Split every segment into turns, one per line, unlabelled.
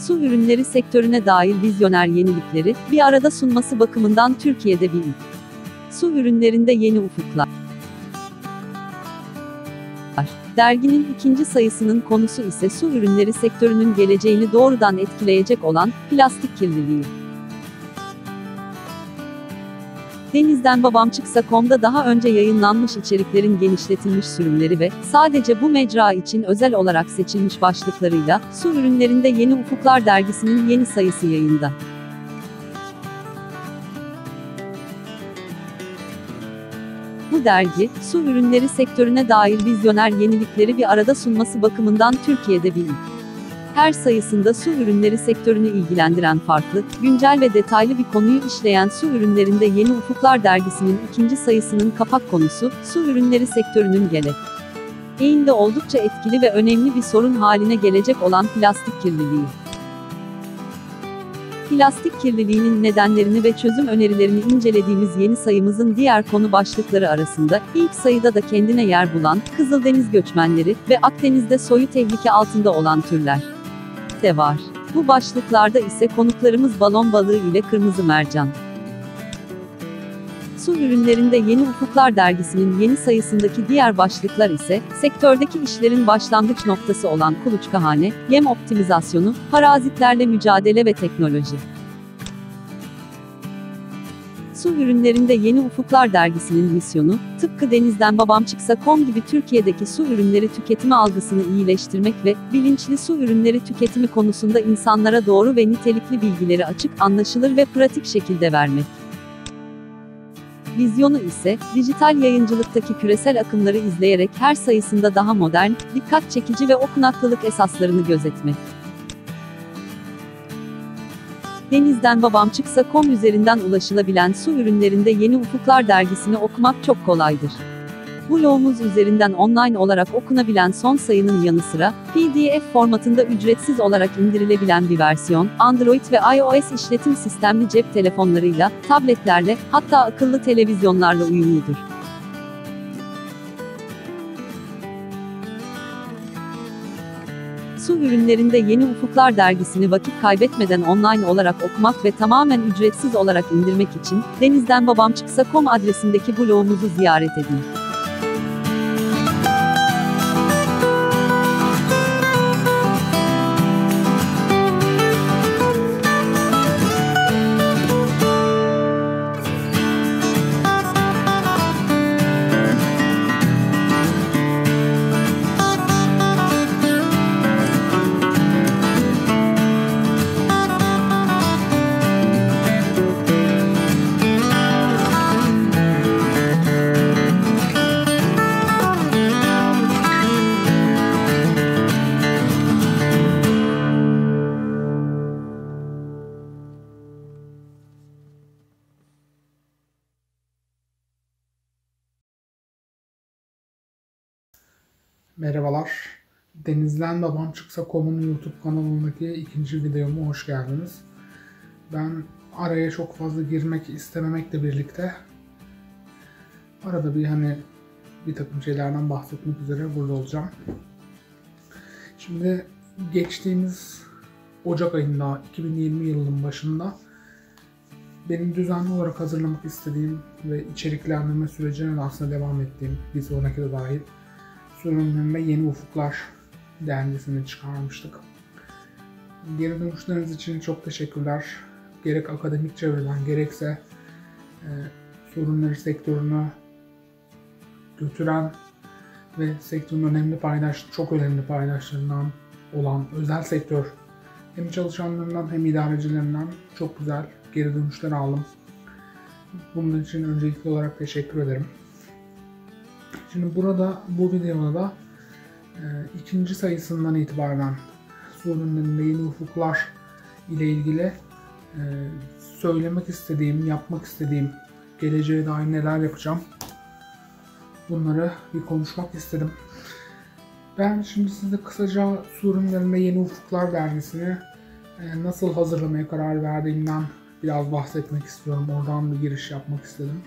su ürünleri sektörüne dair vizyoner yenilikleri bir arada sunması bakımından Türkiye'de bir ilk. Su ürünlerinde yeni ufuklar. Derginin ikinci sayısının konusu ise su ürünleri sektörünün geleceğini doğrudan etkileyecek olan plastik kirliliği. Denizden Babam Çıksa.com'da daha önce yayınlanmış içeriklerin genişletilmiş sürümleri ve sadece bu mecra için özel olarak seçilmiş başlıklarıyla Su Ürünlerinde Yeni Ufuklar dergisinin yeni sayısı yayında. Bu dergi, su ürünleri sektörüne dair vizyoner yenilikleri bir arada sunması bakımından Türkiye'de bir ilk. Her sayısında su ürünleri sektörünü ilgilendiren farklı, güncel ve detaylı bir konuyu işleyen Su Ürünlerinde Yeni Ufuklar dergisinin ikinci sayısının kapak konusu, su ürünleri sektörünün geleceğinde oldukça etkili ve önemli bir sorun haline gelecek olan plastik kirliliği. Plastik kirliliğinin nedenlerini ve çözüm önerilerini incelediğimiz yeni sayımızın diğer konu başlıkları arasında, ilk sayıda da kendine yer bulan, Kızıldeniz göçmenleri ve Akdeniz'de soyu tehlike altında olan türler de var. Bu başlıklarda ise konuklarımız balon balığı ile kırmızı mercan. Su Ürünlerinde Yeni Ufuklar dergisinin yeni sayısındaki diğer başlıklar ise, sektördeki işlerin başlangıç noktası olan kuluçkahane, yem optimizasyonu, parazitlerle mücadele ve teknoloji. Su Ürünlerinde Yeni Ufuklar dergisinin misyonu, tıpkı Denizden Babam Çıksa.com gibi Türkiye'deki su ürünleri tüketimi algısını iyileştirmek ve bilinçli su ürünleri tüketimi konusunda insanlara doğru ve nitelikli bilgileri açık, anlaşılır ve pratik şekilde vermek. Vizyonu ise, dijital yayıncılıktaki küresel akımları izleyerek her sayısında daha modern, dikkat çekici ve okunaklılık esaslarını gözetmek. Denizden Babam Çıksa.com üzerinden ulaşılabilen Su Ürünlerinde Yeni Ufuklar dergisini okumak çok kolaydır. Blogumuz üzerinden online olarak okunabilen son sayının yanı sıra, PDF formatında ücretsiz olarak indirilebilen bir versiyon, Android ve iOS işletim sistemli cep telefonlarıyla, tabletlerle, hatta akıllı televizyonlarla uyumludur. Su Ürünlerinde Yeni Ufuklar dergisini vakit kaybetmeden online olarak okumak ve tamamen ücretsiz olarak indirmek için, denizdenbabamçıksa.com adresindeki blogumuzu ziyaret edin.
Merhabalar, Denizden Babam Çıksa.com'un YouTube kanalındaki ikinci videoma hoş geldiniz. Ben araya çok fazla girmek istememekle birlikte arada bir takım şeylerden bahsetmek üzere burada olacağım. Şimdi geçtiğimiz Ocak ayında, 2020 yılının başında benim düzenli olarak hazırlamak istediğim ve içeriklendirme sürecine de aslında devam ettiğim, bir sonraki de dahil, Su Ürünlerinde Yeni Ufuklar dergisini çıkarmıştık. Geri dönüşleriniz için çok teşekkürler. Gerek akademik çevreden gerekse su ürünleri sektörünü götüren ve sektörün çok önemli paydaşlarından olan özel sektör hem çalışanlarından hem idarecilerinden çok güzel geri dönüşler aldım. Bunun için öncelikli olarak teşekkür ederim. Şimdi bu videoda da ikinci sayısından itibaren Su Ürünlerinde Yeni Ufuklar ile ilgili söylemek istediğim, yapmak istediğim, geleceğe dair neler yapacağım, bunları bir konuşmak istedim. Ben şimdi size kısaca Su Ürünlerinde Yeni Ufuklar dergisini nasıl hazırlamaya karar verdiğimden biraz bahsetmek istiyorum. Oradan bir giriş yapmak istedim.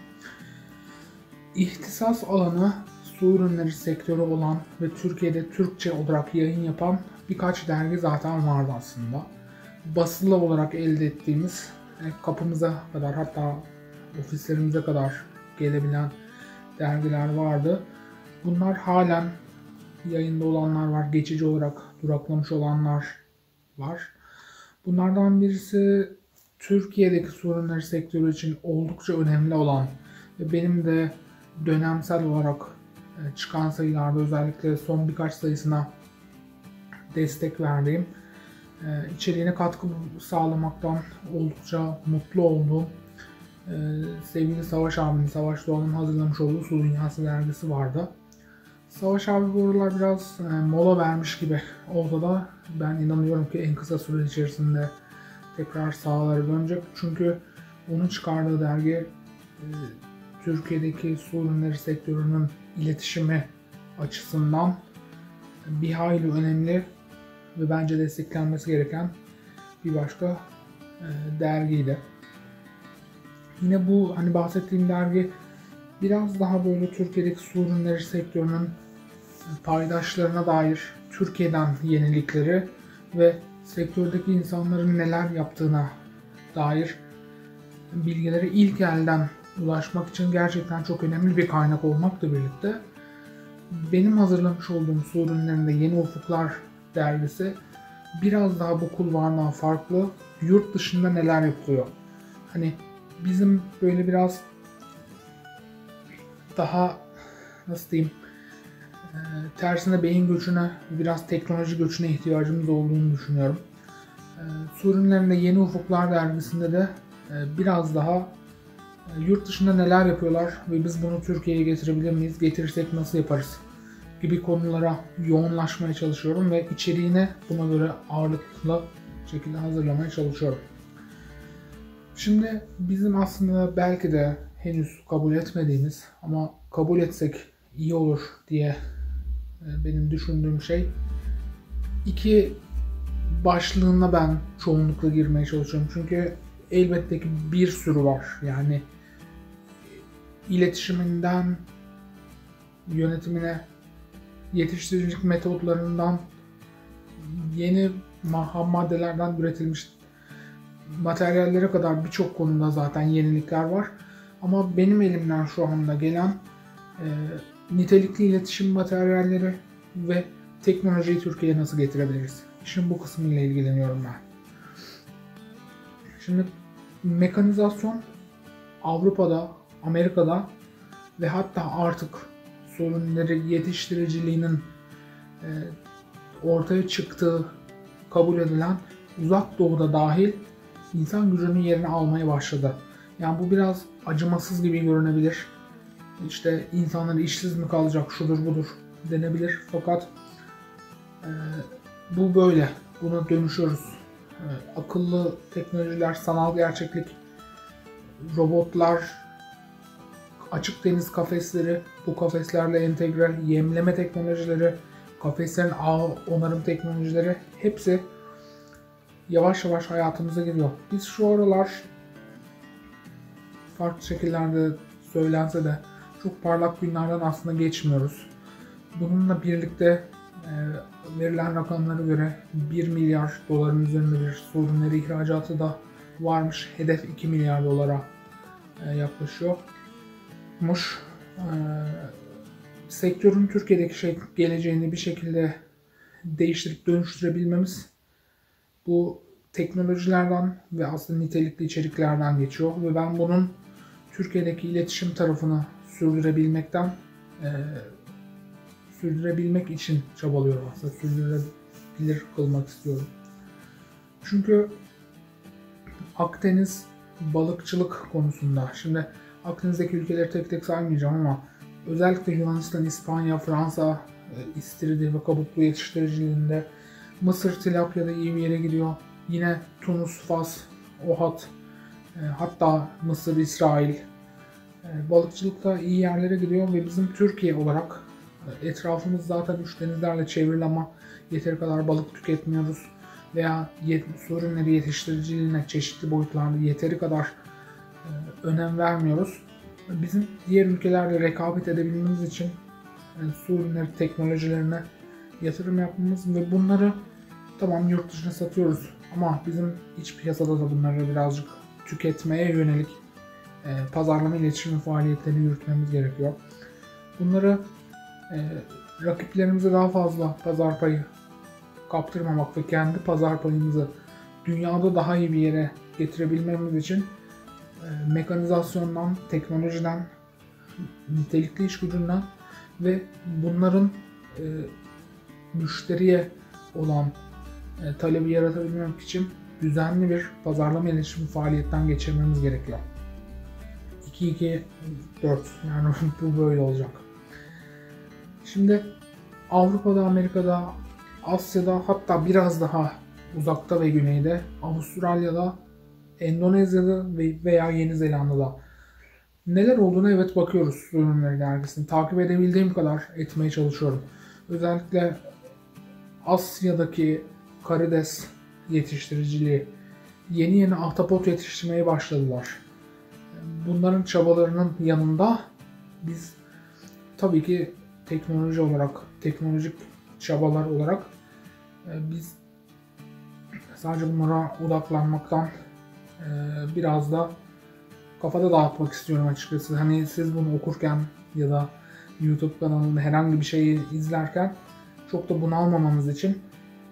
İhtisas alanı su ürünleri sektörü olan ve Türkiye'de Türkçe olarak yayın yapan birkaç dergi zaten vardı aslında. basılı olarak elde ettiğimiz kapımıza kadar, hatta ofislerimize kadar gelebilen dergiler vardı. Bunlar halen yayında olanlar var, geçici olarak duraklamış olanlar var. Bunlardan birisi Türkiye'deki su ürünleri sektörü için oldukça önemli olan ve benim de dönemsel olarak çıkan sayılarda özellikle son birkaç sayısına destek verdiğim, içeriğine katkı sağlamaktan oldukça mutlu olduğum sevgili Savaş abinin, Savaş Doğan'ın hazırlamış olduğu Su Dünyası dergisi vardı. Savaş abi bu aralar biraz mola vermiş gibi olsa da ben inanıyorum ki en kısa süre içerisinde tekrar sahalara dönecek. Çünkü onun çıkardığı dergi Türkiye'deki su ürünleri sektörünün iletişimi açısından bir hayli önemli ve bence desteklenmesi gereken bir başka dergiydi. Yine bu hani bahsettiğim dergi biraz daha böyle Türkiye'deki su ürünleri sektörünün paydaşlarına dair Türkiye'den yenilikleri ve sektördeki insanların neler yaptığına dair bilgileri ilk elden ulaşmak için gerçekten çok önemli bir kaynak olmakla birlikte benim hazırlamış olduğum su ürünlerinde Yeni Ufuklar dergisi biraz daha bu kulvardan farklı, yurt dışında neler yapılıyor. Hani bizim böyle biraz daha nasıl diyeyim, tersine beyin göçüne, biraz teknoloji göçüne ihtiyacımız olduğunu düşünüyorum. Su ürünlerinde Yeni Ufuklar dergisinde de biraz daha yurt dışında neler yapıyorlar ve biz bunu Türkiye'ye getirebilir miyiz, getirirsek nasıl yaparız gibi konulara yoğunlaşmaya çalışıyorum ve içeriğini buna göre ağırlıklı şekilde hazırlamaya çalışıyorum. Şimdi bizim aslında belki de henüz kabul etmediğimiz ama kabul etsek iyi olur diye benim düşündüğüm şey, iki başlığına ben çoğunlukla girmeye çalışıyorum. Çünkü elbette ki bir sürü var. Yani iletişiminden yönetimine, yetiştiricilik metotlarından yeni ham maddelerden üretilmiş materyallere kadar birçok konuda zaten yenilikler var. Ama benim elimden şu anda gelen nitelikli iletişim materyalleri ve teknolojiyi Türkiye'ye nasıl getirebiliriz? İşin bu kısmıyla ilgileniyorum ben. Şimdi mekanizasyon Avrupa'da, Amerika'da ve hatta artık su ürünleri yetiştiriciliğinin ortaya çıktığı kabul edilen Uzak Doğu'da dahil insan gücünün yerini almaya başladı. Yani bu biraz acımasız gibi görünebilir. İşte insanlar işsiz mi kalacak, şudur budur denebilir. Fakat bu böyle. Buna dönüşüyoruz. Akıllı teknolojiler, sanal gerçeklik, robotlar, açık deniz kafesleri, bu kafeslerle entegre yemleme teknolojileri, kafeslerin ağ onarım teknolojileri hepsi yavaş yavaş hayatımıza giriyor. Biz şu aralar farklı şekillerde söylense de çok parlak günlerden aslında geçmiyoruz. Bununla birlikte verilen rakamlara göre 1 milyar doların üzerinde bir su ürünleri ihracatı da varmış. Hedef 2 milyar dolara yaklaşıyormuş. Sektörün Türkiye'deki geleceğini bir şekilde değiştirip dönüştürebilmemiz bu teknolojilerden ve aslında nitelikli içeriklerden geçiyor ve ben bunun Türkiye'deki iletişim tarafını sürdürebilmek için çabalıyorum aslında. Sürdürülebilir kılmak istiyorum. Çünkü Akdeniz balıkçılık konusunda, şimdi Akdeniz'deki ülkeleri tek tek saymayacağım ama özellikle Yunanistan, İspanya, Fransa istiridye ve kabuklu yetiştiriciliğinde, Mısır tilapyada iyi bir yere gidiyor. Yine Tunus, Fas, Ohat, hatta Mısır, İsrail balıkçılıkta iyi yerlere gidiyor ve bizim Türkiye olarak etrafımız zaten üç denizlerle çevrili ama yeteri kadar balık tüketmiyoruz veya su ürünleri yetiştiriciliğine çeşitli boyutlarda yeteri kadar önem vermiyoruz. Bizim diğer ülkelerle rekabet edebilmemiz için su ürünleri teknolojilerine yatırım yapmamız ve bunları tamam yurt dışına satıyoruz Ama bizim iç piyasada da bunları birazcık tüketmeye yönelik pazarlama iletişim faaliyetleri yürütmemiz gerekiyor. Bunları rakiplerimize daha fazla pazar payı kaptırmamak ve kendi pazar payımızı dünyada daha iyi bir yere getirebilmemiz için mekanizasyondan, teknolojiden, nitelikli iş gücünden ve bunların müşteriye olan talebi yaratabilmek için düzenli bir pazarlama iletişim faaliyetten geçirmemiz gerekiyor. 2-2-4 yani bu böyle olacak. Şimdi Avrupa'da, Amerika'da, Asya'da, hatta biraz daha uzakta ve güneyde, Avustralya'da, Endonezya'da veya Yeni Zelanda'da neler olduğuna evet bakıyoruz su ürünleri dergisini. Takip edebildiğim kadar etmeye çalışıyorum. Özellikle Asya'daki karides yetiştiriciliği, yeni ahtapot yetiştirmeye başladılar. Bunların çabalarının yanında biz tabii ki teknoloji olarak, teknolojik çabalar olarak biz sadece bunlara odaklanmaktan biraz da kafada dağıtmak istiyorum açıkçası. Hani siz bunu okurken ya da YouTube kanalında herhangi bir şeyi izlerken çok da bunalmamanız için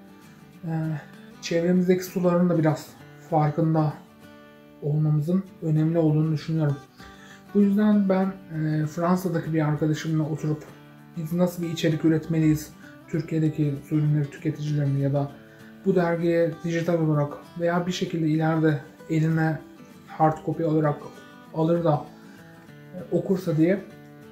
çevremizdeki suların da biraz farkında olmamızın önemli olduğunu düşünüyorum. Bu yüzden ben Fransa'daki bir arkadaşımla oturup biz nasıl bir içerik üretmeliyiz, Türkiye'deki su ürünleri tüketicilerini ya da bu dergiye dijital olarak veya bir şekilde ileride eline hard copy olarak alır da okursa diye.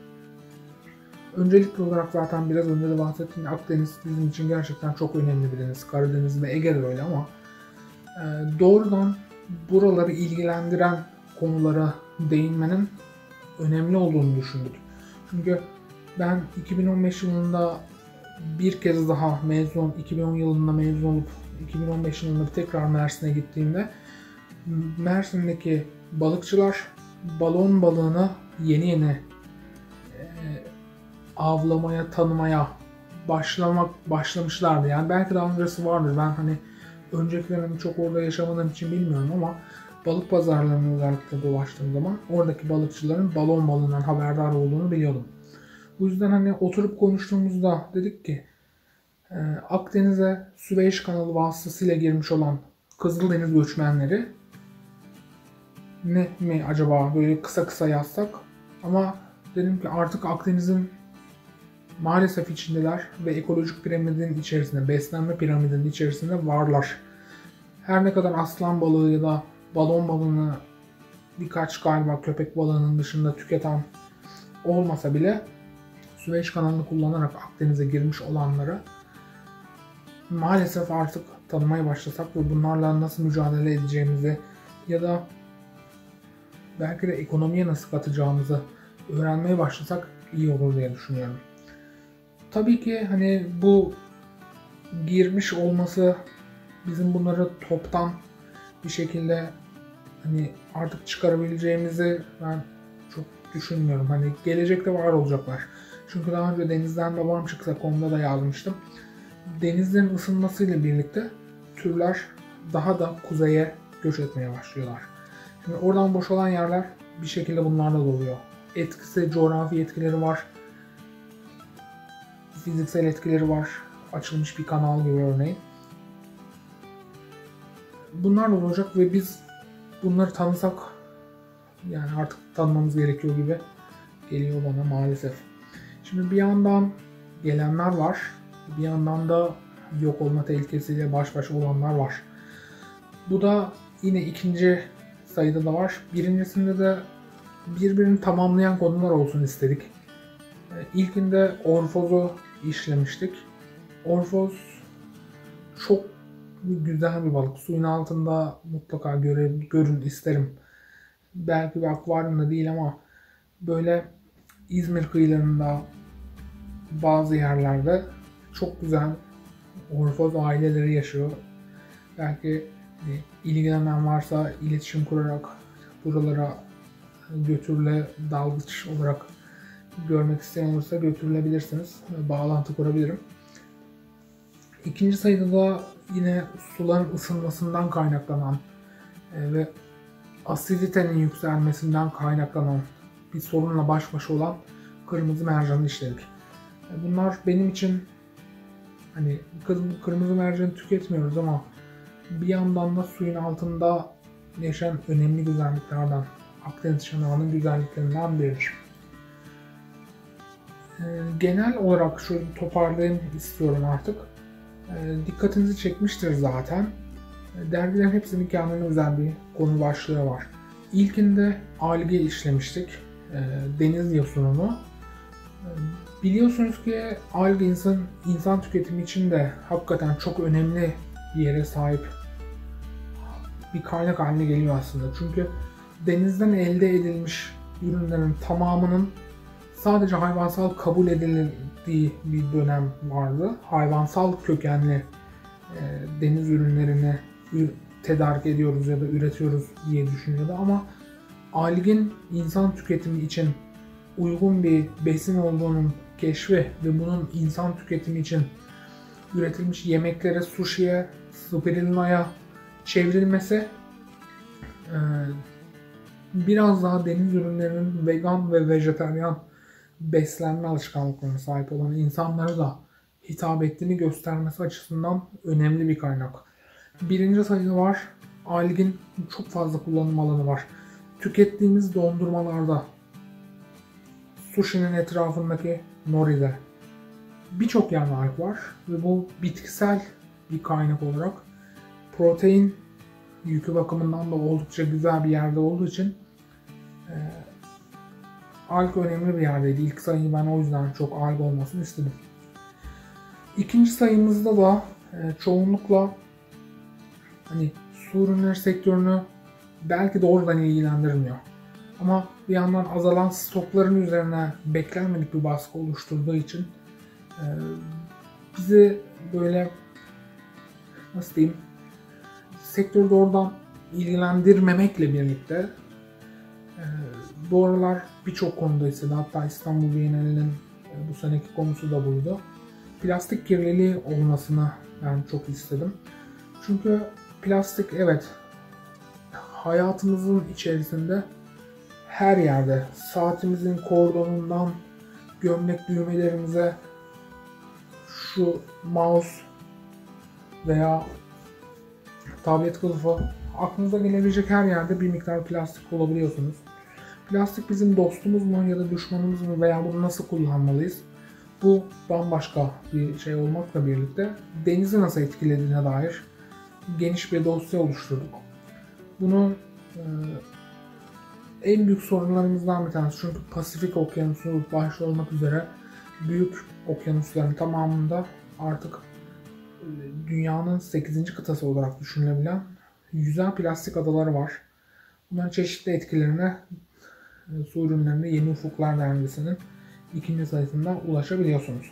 Öncelikli olarak zaten biraz önce de bahsettiğim Akdeniz bizim için gerçekten çok önemli bir deniz. Karadeniz ve Ege de öyle ama doğrudan buraları ilgilendiren konulara değinmenin önemli olduğunu düşündük. Çünkü ben 2015 yılında bir kez daha 2010 yılında mezun olup 2015 yılında tekrar Mersin'e gittiğimde Mersin'deki balıkçılar balon balığını yeni avlamaya, tanımaya başlamışlardı. Yani belki daha öncesi vardır. Ben hani öncekilerini çok orada yaşamadığım için bilmiyorum ama balık pazarlarını özellikle dolaştığım zaman oradaki balıkçıların balon balığından haberdar olduğunu biliyordum. Bu yüzden hani oturup konuştuğumuzda dedik ki Akdeniz'e Süveyş kanalı vasıtasıyla girmiş olan Kızıldeniz göçmenleri ne mi acaba böyle kısa yazsak, ama dedim ki artık Akdeniz'in maalesef içindeler ve ekolojik piramidin içerisinde, beslenme piramidinin içerisinde varlar. Her ne kadar aslan balığı ya da balon balığını birkaç galiba köpek balığının dışında tüketen olmasa bile Süveyş kanalını kullanarak Akdeniz'e girmiş olanları maalesef artık tanımaya başlasak ve bunlarla nasıl mücadele edeceğimizi ya da belki de ekonomiye nasıl katacağımızı öğrenmeye başlasak iyi olur diye düşünüyorum. Tabii ki hani bu girmiş olması bizim bunları toptan bir şekilde hani artık çıkarabileceğimizi ben çok düşünmüyorum. Hani gelecekte var olacaklar. Çünkü daha önce denizden babam çıksa konuda da yazmıştım. Denizlerin ısınmasıyla birlikte türler daha da kuzeye göç etmeye başlıyorlar. Şimdi oradan boşalan yerler bir şekilde bunlarla doluyor. Etkisi, coğrafi etkileri var. Fiziksel etkileri var. Açılmış bir kanal gibi örneğin. Bunlar da olacak ve biz bunları tanısak yani artık tanımamız gerekiyor gibi geliyor bana maalesef. Şimdi bir yandan gelenler var. Bir yandan da yok olma tehlikesiyle baş başa olanlar var. Bu da yine ikinci sayıda da var. Birincisinde de birbirini tamamlayan konular olsun istedik. İlkinde orfozu işlemiştik. Orfoz çok güzel bir balık. Suyun altında mutlaka görün isterim. Belki bir akvaryumda değil ama böyle İzmir kıyılarında bazı yerlerde çok güzel orfoz aileleri yaşıyor. Belki ilgilenen varsa iletişim kurarak buralara dalgıç olarak görmek isteyen olursa götürülebilirsiniz. Bağlantı kurabilirim. İkinci sayıda da yine suların ısınmasından kaynaklanan ve asiditenin yükselmesinden kaynaklanan bir sorunla baş başa olan kırmızı mercanı işledik. Bunlar benim için hani kırmızı mercanı tüketmiyoruz ama bir yandan da suyun altında yaşayan önemli güzelliklerden, Akdeniz çanağının güzelliklerinden biridir. Genel olarak şöyle toparlayayım istiyorum artık. Dikkatinizi çekmiştir zaten. Dergilerin hepsinin kendine özel bir konu başlığı var. İlkinde alge işlemiştik, deniz yosununu. Biliyorsunuz ki alge insan tüketimi için de hakikaten çok önemli bir yere sahip bir kaynak haline geliyor aslında. Çünkü denizden elde edilmiş ürünlerin tamamının sadece hayvansal kabul edildiği bir dönem vardı. Hayvansal kökenli deniz ürünlerini tedarik ediyoruz ya da üretiyoruz diye düşünüyordu ama algin insan tüketimi için uygun bir besin olduğunun keşfi ve bunun insan tüketimi için üretilmiş yemeklere, sushi'ye, spirulina'ya çevrilmesi biraz daha deniz ürünlerinin vegan ve vejetaryen beslenme alışkanlıklarına sahip olan insanlara da hitap ettiğini göstermesi açısından önemli bir kaynak. Birinci sayıda var. Algin çok fazla kullanım alanı var. Tükettiğimiz dondurmalarda, sushi'nin etrafındaki nori'de birçok yerde alg var ve bu bitkisel bir kaynak olarak protein yükü bakımından da oldukça güzel bir yerde olduğu için alg önemli bir yerdeydi. İlk sayıyı ben o yüzden çok alg olmasını istedim. İkinci sayımızda da çoğunlukla hani su ürünleri sektörünü belki doğrudan ilgilendirmiyor. Ama bir yandan azalan stokların üzerine beklenmedik bir baskı oluşturduğu için bizi böyle nasıl diyeyim sektörü doğrudan ilgilendirmemekle birlikte bu aralar birçok konuda ise hatta İstanbul Bienalinin bu seneki konusu da buydu. Plastik kirliliği olmasını ben çok istedim. Çünkü plastik evet hayatımızın içerisinde her yerde saatimizin kordonundan gömlek düğmelerimize şu mouse veya tablet kılıfı aklınıza gelebilecek her yerde bir miktar plastik bulabiliyorsunuz. Plastik bizim dostumuz mu ya da düşmanımız mı veya bunu nasıl kullanmalıyız? Bu bambaşka bir şey olmakla birlikte denizi nasıl etkilediğine dair geniş bir dosya oluşturduk. Bunu en büyük sorunlarımızdan bir tanesi çünkü Pasifik Okyanusu başta olmak üzere büyük okyanusların tamamında artık dünyanın 8. kıtası olarak düşünülebilen yüzen plastik adaları var. Bunların çeşitli etkilerine su ürünlerinde Yeni Ufuklar dergisinin 2. sayısında ulaşabiliyorsunuz.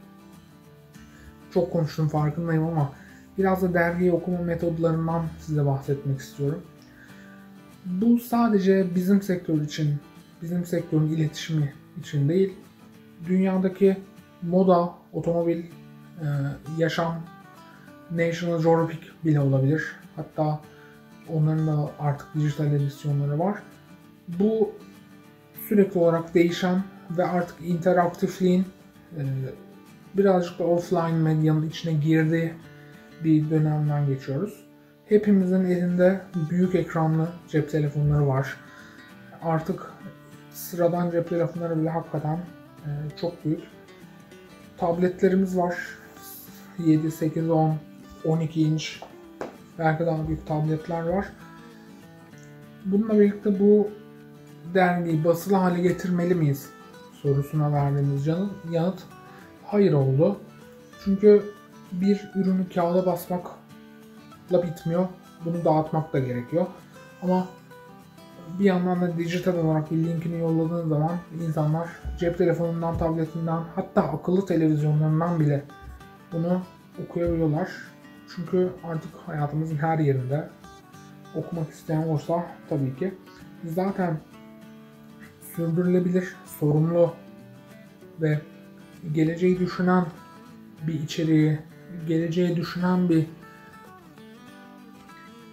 Çok konuştum farkındayım ama biraz da dergiyi okuma metodlarından size bahsetmek istiyorum. Bu sadece bizim sektör için, bizim sektörün iletişimi için değil, dünyadaki moda, otomobil, yaşam, National Geographic bile olabilir. Hatta onların da artık dijital edisyonları var. Bu sürekli olarak değişen ve artık interaktifliğin birazcık da offline medyanın içine girdiği bir dönemden geçiyoruz. Hepimizin elinde büyük ekranlı cep telefonları var. Artık sıradan cep telefonları bile hakikaten çok büyük. Tabletlerimiz var. 7, 8, 10, 12 inç belki daha büyük tabletler var. Bununla birlikte bu dergiyi basılı hale getirmeli miyiz sorusuna verdiğimiz yanıt hayır oldu. Çünkü bir ürünü kağıda basmakla bitmiyor. Bunu dağıtmak da gerekiyor. Ama bir yandan da dijital olarak bir linkini yolladığın zaman insanlar cep telefonundan, tabletinden hatta akıllı televizyonlarından bile bunu okuyabiliyorlar. Çünkü artık hayatımızın her yerinde okumak isteyen olursa tabii ki zaten sürdürülebilir, sorumlu ve geleceği düşünen bir içeriği, geleceği düşünen bir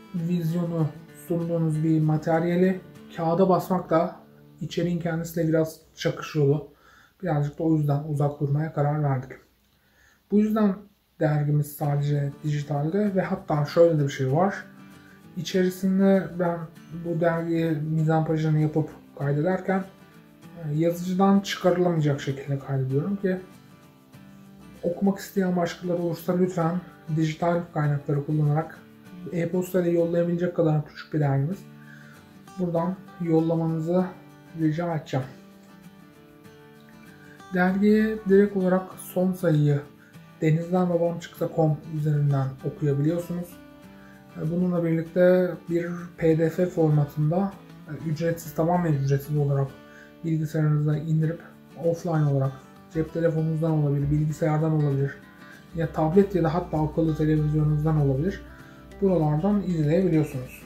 vizyonu, sunduğunuz bir materyali kağıda basmak da içeriğin kendisiyle biraz çakışıyordu. Birazcık da o yüzden uzak durmaya karar verdik. Bu yüzden dergimiz sadece dijitalde ve hatta şöyle de bir şey var. İçerisinde ben bu dergiye mizampajını yapıp kaydederken yazıcıdan çıkarılamayacak şekilde kaydediyorum ki okumak isteyen başkaları olursa lütfen dijital kaynakları kullanarak e-posta ile yollayabilecek kadar küçük bir dergimiz. Buradan yollamanızı rica edeceğim. Dergiye direkt olarak son sayıyı denizdenbabamçıksa.com üzerinden okuyabiliyorsunuz. Bununla birlikte bir PDF formatında ücretsiz, tamamen ücretsiz olarak bilgisayarınıza indirip offline olarak cep telefonunuzdan olabilir, bilgisayardan olabilir ya tablet ya da hatta akıllı televizyonunuzdan olabilir. Buralardan izleyebiliyorsunuz.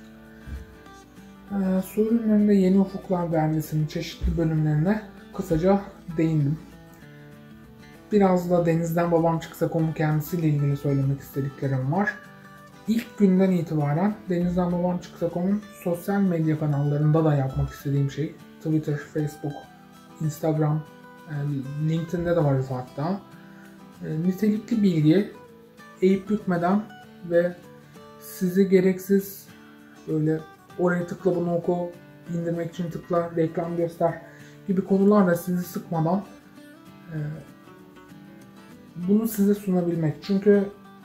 Su ürünlerinde Yeni Ufuklar dergisinin çeşitli bölümlerine kısaca değindim. Biraz da denizdenbabamçıksa.com'un kendisiyle ilgili söylemek istediklerim var. İlk günden itibaren denizdenbabamçıksa.com'un sosyal medya kanallarında da yapmak istediğim şey, Twitter, Facebook, Instagram, LinkedIn'de de varız hatta. Nitelikli bilgi, eğip bükmeden ve sizi gereksiz böyle oraya tıkla bunu oku, indirmek için tıkla, reklam göster gibi konularla sizi sıkmadan bunu size sunabilmek. Çünkü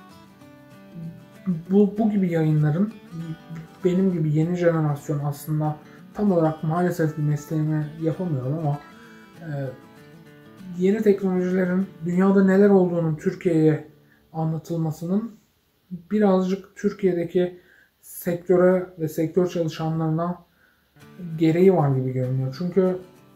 bu gibi yayınların benim gibi yeni jenerasyon aslında tam olarak maalesef bir mesleğimi yapamıyorum ama yeni teknolojilerin dünyada neler olduğunun Türkiye'ye anlatılmasının birazcık Türkiye'deki sektöre ve sektör çalışanlarına gereği var gibi görünüyor. Çünkü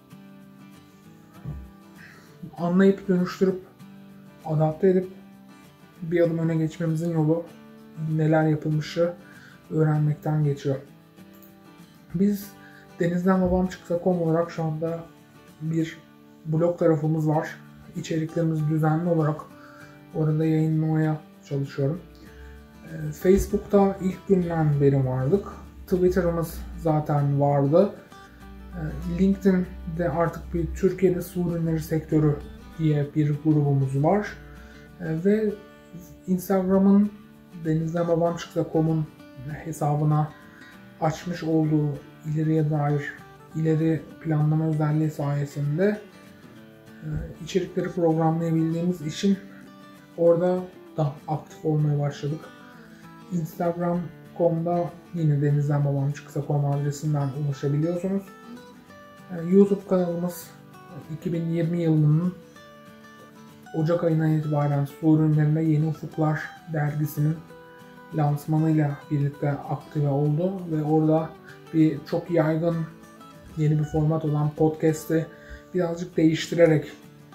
anlayıp dönüştürüp adapte edip bir adım öne geçmemizin yolu neler yapılmışı öğrenmekten geçiyor. Biz denizdenbabamçıksa.com olarak şu anda bir blog tarafımız var. İçeriklerimizi düzenli olarak orada yayınlamaya çalışıyorum. Facebook'ta ilk günden beri vardık. Twitter'ımız zaten vardı. LinkedIn'de artık bir Türkiye'de su ürünleri sektörü diye bir grubumuz var. Ve Instagram'ın denizdenbabamçıksa.com'un hesabına açmış olduğu ileriye dair ileri planlama özelliği sayesinde içerikleri programlayabildiğimiz için orada da aktif olmaya başladık. Instagram.com'da yine denizdenbabamçıksa.com adresinden ulaşabiliyorsunuz. YouTube kanalımız 2020 yılının Ocak ayından itibaren su ürünlerinde Yeni Ufuklar dergisinin lansmanıyla birlikte aktive oldu ve orada bir çok yaygın yeni bir format olan podcast'i birazcık değiştirerek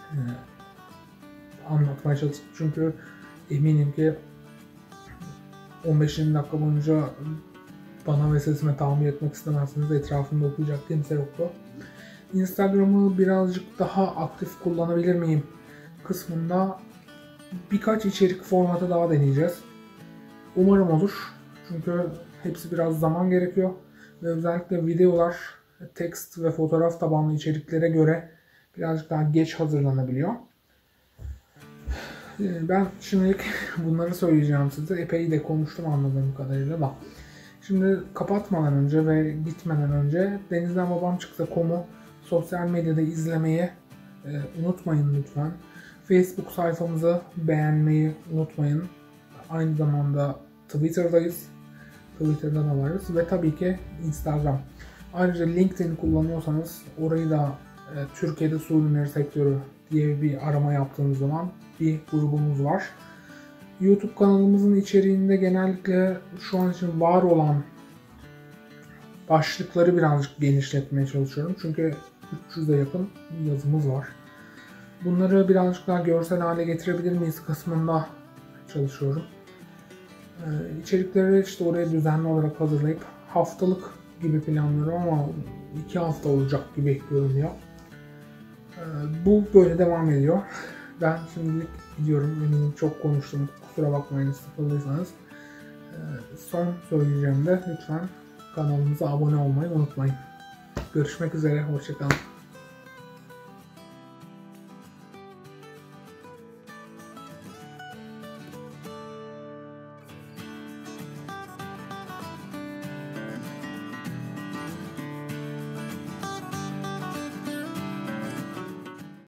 anlatmaya çalıştık. Çünkü eminim ki 15-20 dakika boyunca bana ve sesime tahammül etmek istemezsiniz. Etrafımda okuyacak kimse yoktu. Instagram'ı birazcık daha aktif kullanabilir miyim kısmında birkaç içerik formatı daha deneyeceğiz. Umarım olur. Çünkü hepsi biraz zaman gerekiyor. Ve özellikle videolar, tekst ve fotoğraf tabanlı içeriklere göre birazcık daha geç hazırlanabiliyor. Ben şimdilik bunları söyleyeceğim size. Epey de konuştum anladığım kadarıyla da. Şimdi kapatmadan önce ve gitmeden önce denizdenbabamçıksa.com'u sosyal medyada izlemeyi unutmayın lütfen. Facebook sayfamızı beğenmeyi unutmayın. Aynı zamanda Twitter'dayız. Twitter'da da varız ve tabii ki Instagram. Ayrıca LinkedIn kullanıyorsanız orayı da Türkiye'de su ürünleri sektörü diye bir arama yaptığınız zaman bir grubumuz var. YouTube kanalımızın içeriğinde genellikle şu an için var olan başlıkları birazcık genişletmeye çalışıyorum. Çünkü 300'e yakın yazımız var. Bunları birazcık daha görsel hale getirebilir miyiz kısmında çalışıyorum. İçerikleri işte oraya düzenli olarak hazırlayıp haftalık gibi planlıyorum ama 2 hafta olacak gibi görünüyor. Bu böyle devam ediyor. Ben şimdilik gidiyorum. Eminim çok konuştum. Kusura bakmayın sıkıldıysanız. Son söyleyeceğim de lütfen kanalımıza abone olmayı unutmayın. Görüşmek üzere, hoşça kalın.